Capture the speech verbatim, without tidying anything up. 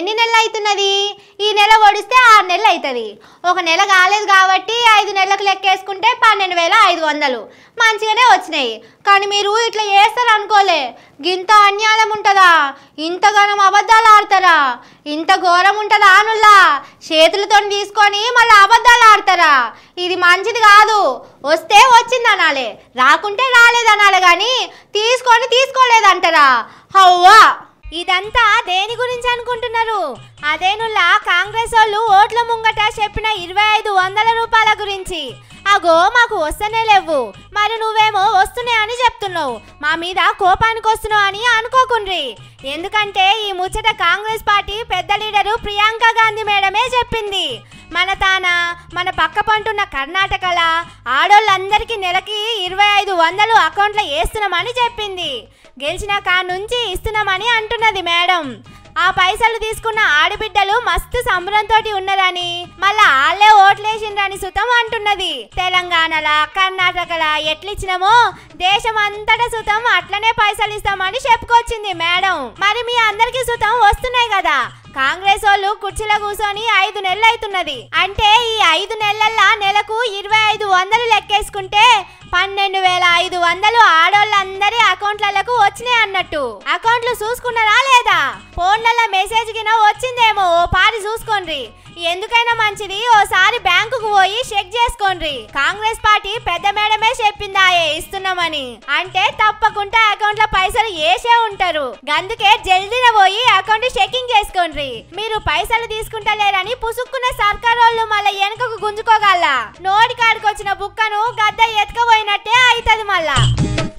ఎన్ని నెలలు అవుతున్నది? ఈ నెల ఒడిస్తే ఆరు నెలలు అవుతుంది. ఒక నెల కాలేదు కాబట్టి ఐదు నెలలకు లెక్కేసుకుంటే పన్నెండు వేల ఐదు వందలు మంచిగానే వచ్చినాయి. కానీ మీరు ఇట్లా చేస్తారు అనుకోలే. గింత అన్యాయం ఉంటుందా? ఇంతగానం అబద్ధాలు ఆడతారా? ఇంత ఘోరం ఉంటుందా? అనుల్లా చేతులతో తీసుకొని మళ్ళీ అబద్ధాలు ఆడతారా? ఇది మంచిది కాదు. వస్తే వచ్చింది అనాలి, రాకుంటే రాలేదనాలి, కానీ తీసుకొని తీసుకోలేదంటారా? హవ్వా, ఇదంతా దేని గురించి అనుకుంటున్నారు? అదేనుల్లా కాంగ్రెస్ వాళ్ళు ఓట్ల ముంగట చెప్పిన ఇరవై ఐదు వందల రూపాయల గురించి. అగో మాకు వస్తనే లేవు, మరి నువ్వేమో వస్తున్నాయి అని చెప్తున్నావు. మా మీద కోపానికి వస్తున్నావు అని అనుకోకుండ్రి. ఎందుకంటే ఈ ముచ్చట కాంగ్రెస్ పార్టీ పెద్ద లీడరు ప్రియాంక గాంధీ మేడమే చెప్పింది. మన తాన మన పక్క పంటున్న కర్ణాటకల ఆడోళ్ళందరికీ నెలకి ఇరవై ఐదు వందలు అకౌంట్లో వేస్తున్నామని చెప్పింది. గెలిచిన కా నుంచి ఇస్తున్నామని అంటున్నది మేడం. ఆ పైసలు తీసుకున్న ఆడబిడ్డలు మస్తు సంబరంతో ఉన్నారని, మళ్ళా ఆళ్లే ఓట్లేసిండ్రని సుతం అంటున్నది. తెలంగాణలా కర్ణాటకలా ఎట్లిచ్చినామో దేశం అంతటా సుతం అట్లనే పైసలు ఇస్తామని చెప్పుకొచ్చింది మేడం. మరి మీ అందరికి సుతం వస్తున్నాయి కదా. కాంగ్రెస్ వాళ్ళు కుర్చీలో కూర్చొని ఐదు నెలలు అవుతున్నది అంటే ఈ ఐదు నెలల్లో నెలకు ఇరవై ఐదు వందలు లెక్కేసుకుంటే పన్నెండు వేల ఐదు వందలు ఆడోళ్ళందరి అకౌంట్లకు వచ్చినాయి అన్నట్టు. అకౌంట్లు చూసుకున్నారా లేదా? ఫోన్లలో మెసేజ్ కింద వచ్చిందేమో ఓ పారి చూసుకోండి. ఎందుకైనా మంచిది ఓసారి బ్యాంకుకు పోయి చెక్ చేసుకోండి. కాంగ్రెస్ పార్టీ పెద్ద మేడమే చెప్పిందాయే ఇస్తున్నామని, అంటే తప్పకుండా అకౌంట్ లో పైసలు వేసే ఉంటారు. అందుకే జల్దీన పోయి అకౌంట్ చెకింగ్ చేసుకోండి. మీరు పైసలు తీసుకుంటలేరని పుసుక్కున్న సర్కార్ వాళ్ళు మళ్ళీ వెనుకకు గుంజుకోగల. నోటి కాడికి వచ్చిన బుక్కను గద్ద ఎత్తుకపోయినట్టే అవుతుంది మళ్ళా.